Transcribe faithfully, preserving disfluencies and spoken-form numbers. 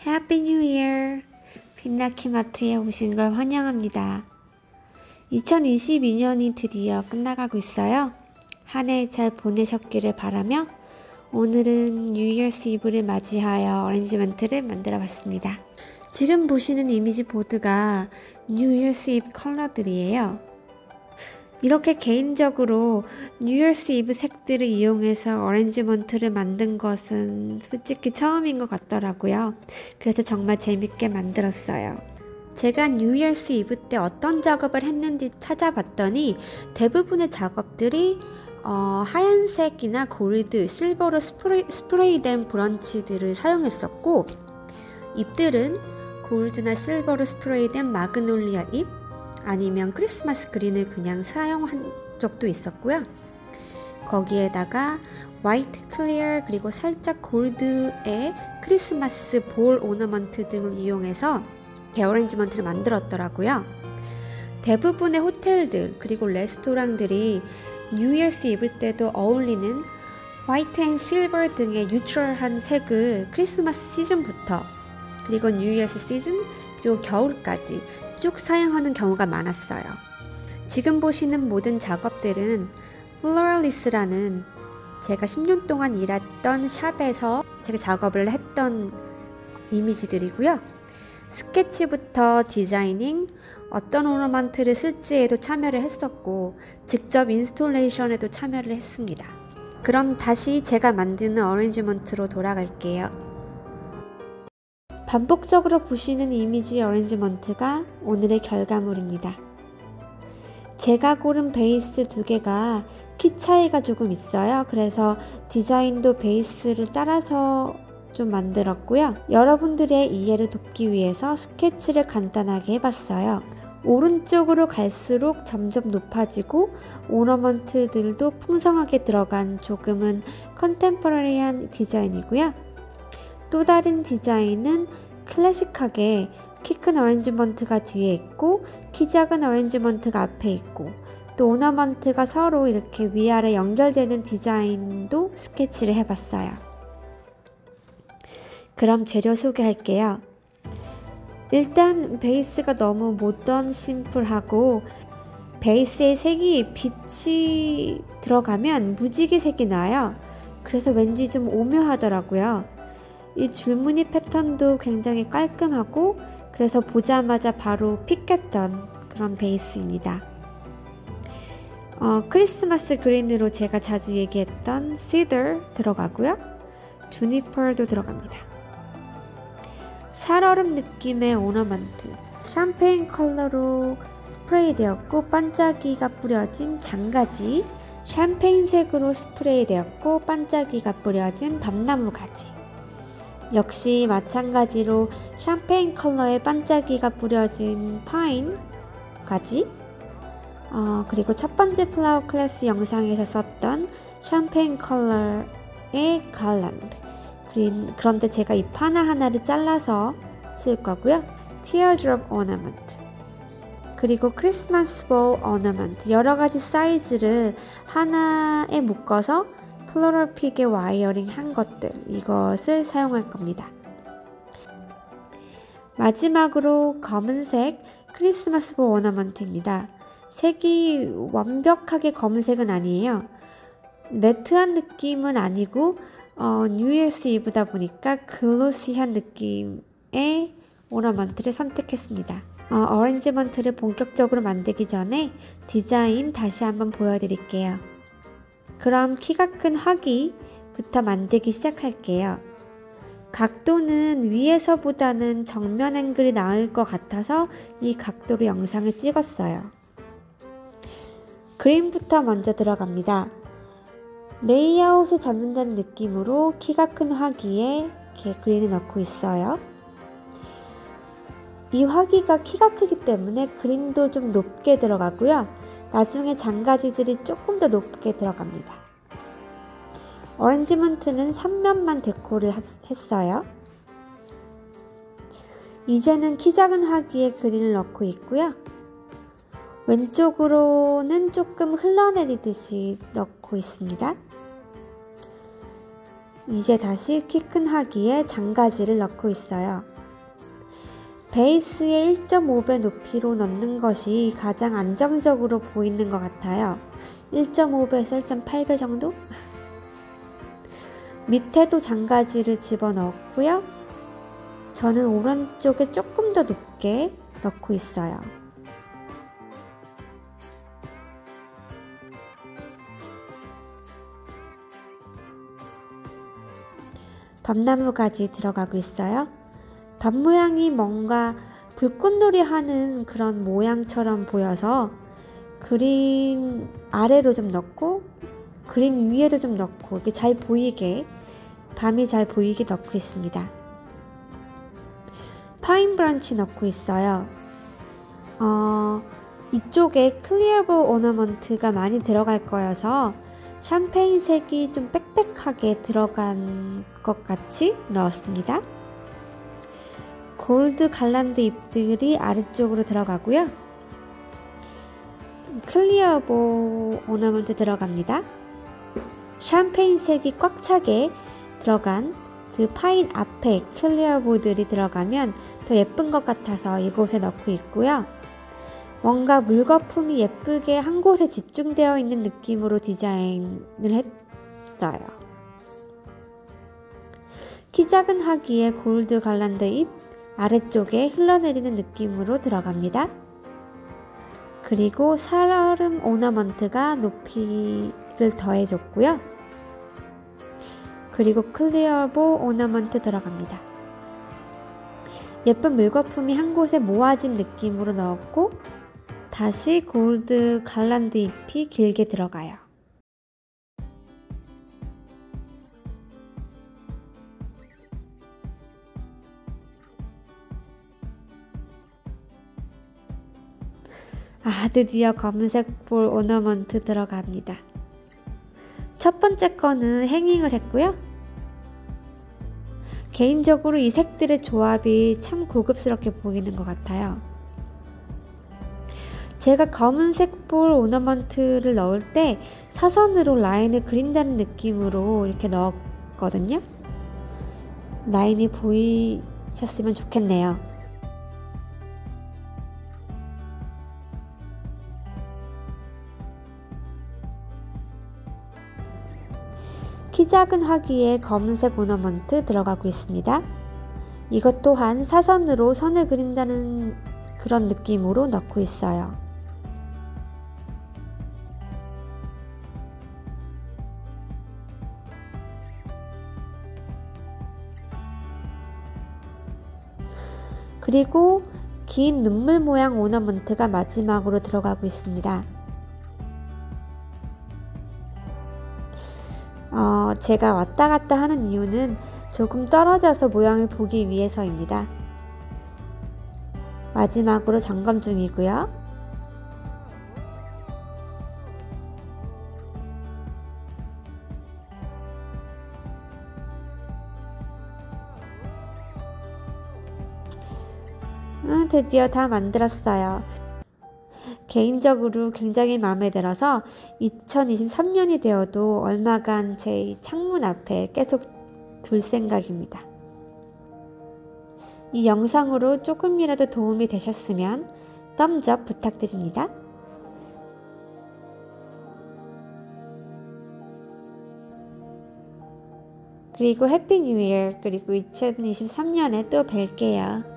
Happy New Year! 핀나키마트에 오신 걸 환영합니다. 이천이십이 년이 드디어 끝나가고 있어요. 한 해 잘 보내셨기를 바라며 오늘은 뉴 이어스 이브를 맞이하여 어레인지먼트를 만들어 봤습니다. 지금 보시는 이미지 보드가 뉴 이어스 이브 컬러들이에요. 이렇게 개인적으로 뉴 이어스 이브 색들을 이용해서 어레인지먼트를 만든 것은 솔직히 처음인 것 같더라고요. 그래서 정말 재밌게 만들었어요. 제가 뉴 이어스 이브 때 어떤 작업을 했는지 찾아봤더니 대부분의 작업들이 어, 하얀색이나 골드, 실버로 스프레이, 스프레이된 브런치들을 사용했었고, 잎들은 골드나 실버로 스프레이된 마그놀리아 잎, 아니면 크리스마스 그린을 그냥 사용한 적도 있었고요. 거기에다가 화이트 클리어 그리고 살짝 골드의 크리스마스 볼 오너먼트 등을 이용해서 어레인지먼트를 만들었더라고요. 대부분의 호텔들 그리고 레스토랑들이 뉴 이어스 이브 때도 어울리는 화이트 앤 실버 등의 뉴트럴한 색을 크리스마스 시즌부터 그리고 뉴 이어스 시즌 그리고 겨울까지 쭉 사용하는 경우가 많았어요. 지금 보시는 모든 작업들은 플로럴리스라는 제가 십 년 동안 일했던 샵에서 제가 작업을 했던 이미지들이고요. 스케치부터 디자이닝, 어떤 오너먼트를 쓸지에도 참여를 했었고 직접 인스톨레이션에도 참여를 했습니다. 그럼 다시 제가 만드는 어레인지먼트로 돌아갈게요. 반복적으로 보시는 이미지 어레인지먼트가 오늘의 결과물입니다. 제가 고른 베이스 두 개가 키 차이가 조금 있어요. 그래서 디자인도 베이스를 따라서 좀 만들었고요. 여러분들의 이해를 돕기 위해서 스케치를 간단하게 해봤어요. 오른쪽으로 갈수록 점점 높아지고 오너먼트들도 풍성하게 들어간 조금은 컨템포러리한 디자인이고요. 또 다른 디자인은 클래식하게 키 큰 어레인지먼트가 뒤에 있고 키 작은 어레인지먼트가 앞에 있고 또 오너먼트가 서로 이렇게 위아래 연결되는 디자인도 스케치를 해봤어요. 그럼 재료 소개할게요. 일단 베이스가 너무 모던 심플하고 베이스에 색이 빛이 들어가면 무지개 색이 나요. 그래서 왠지 좀 오묘하더라고요. 이 줄무늬 패턴도 굉장히 깔끔하고 그래서 보자마자 바로 픽했던 그런 베이스입니다. 어, 크리스마스 그린으로 제가 자주 얘기했던 시더 들어가고요. 주니퍼도 들어갑니다. 살얼음 느낌의 오너먼트, 샴페인 컬러로 스프레이 되었고 반짝이가 뿌려진 장가지, 샴페인색으로 스프레이 되었고 반짝이가 뿌려진 밤나무 가지, 역시 마찬가지로 샴페인 컬러의 반짝이가 뿌려진 파인 가지, 어, 그리고 첫 번째 플라워 클래스 영상에서 썼던 샴페인 컬러의 갈란드, 그런데 제가 잎 하나하나를 잘라서 쓸 거고요. 티어드롭 오너먼트, 그리고 크리스마스 볼 오너먼트, 여러가지 사이즈를 하나에 묶어서 플로럴 픽에 와이어링 한 것들, 이것을 사용할 겁니다. 마지막으로 검은색 크리스마스 볼 오너먼트입니다. 색이 완벽하게 검은색은 아니에요. 매트한 느낌은 아니고 어, 뉴 이어스 이브다 보니까 글로시한 느낌의 오너먼트를 선택했습니다. 어, 어레인지먼트를 본격적으로 만들기 전에 디자인 다시 한번 보여드릴게요. 그럼 키가 큰 화기부터 만들기 시작할게요. 각도는 위에서보다는 정면 앵글이 나을 것 같아서 이 각도로 영상을 찍었어요. 그림부터 먼저 들어갑니다. 레이아웃을 잡는다는 느낌으로 키가 큰 화기에 이렇게 그린을 넣고 있어요. 이 화기가 키가 크기 때문에 그린도 좀 높게 들어가고요. 나중에 장가지들이 조금 더 높게 들어갑니다. 어레인지먼트는 삼 면만 데코를 했어요. 이제는 키 작은 화기에 그린을 넣고 있고요. 왼쪽으로는 조금 흘러내리듯이 넣고 있습니다. 이제 다시 키 큰 화기에 장가지를 넣고 있어요. 베이스에 일 점 오 배 높이로 넣는 것이 가장 안정적으로 보이는 것 같아요. 일 점 오 배에서 일 점 팔 배 정도? 밑에도 장가지를 집어넣었고요. 저는 오른쪽에 조금 더 높게 넣고 있어요. 밤나무 가지 들어가고 있어요. 밤 모양이 뭔가 불꽃놀이 하는 그런 모양처럼 보여서 그림 아래로 좀 넣고 그림 위에도 좀 넣고 이렇게 잘 보이게, 밤이 잘 보이게 넣고 있습니다. 파인 브런치 넣고 있어요. 어, 이쪽에 클리어볼 오너먼트가 많이 들어갈 거여서 샴페인 색이 좀 빽빽하게 들어간 것 같이 넣었습니다. 골드 갈란드 잎들이 아래쪽으로 들어가고요. 클리어볼 오너먼트 들어갑니다. 샴페인 색이 꽉 차게 들어간 그 파인 앞에 클리어볼들이 들어가면 더 예쁜 것 같아서 이곳에 넣고 있고요. 뭔가 물거품이 예쁘게 한 곳에 집중되어 있는 느낌으로 디자인을 했어요. 키 작은 하기에 골드 갈란드 잎 아래쪽에 흘러내리는 느낌으로 들어갑니다. 그리고 살얼음 오너먼트가 높이를 더해줬고요. 그리고 클리어볼 오너먼트 들어갑니다. 예쁜 물거품이 한 곳에 모아진 느낌으로 넣었고 다시 골드 갈란드 잎이 길게 들어가요. 아, 드디어 검은색 볼 오너먼트 들어갑니다. 첫 번째 거는 행잉을 했고요. 개인적으로 이 색들의 조합이 참 고급스럽게 보이는 것 같아요. 제가 검은색 볼 오너먼트를 넣을 때 사선으로 라인을 그린다는 느낌으로 이렇게 넣었거든요. 라인이 보이셨으면 좋겠네요. 키 작은 하기에 검은색 오너먼트 들어가고 있습니다. 이것 또한 사선으로 선을 그린다는 그런 느낌으로 넣고 있어요. 그리고 긴 눈물 모양 오너먼트가 마지막으로 들어가고 있습니다. 어, 제가 왔다 갔다 하는 이유는 조금 떨어져서 모양을 보기 위해서입니다. 마지막으로 점검 중이고요. 아, 드디어 다 만들었어요. 개인적으로 굉장히 마음에 들어서 이천이십삼 년이 되어도 얼마간 제 창문 앞에 계속 둘 생각입니다. 이 영상으로 조금이라도 도움이 되셨으면 썸즈업 부탁드립니다. 그리고 해피 뉴 이어, 그리고 이천이십삼 년에 또 뵐게요.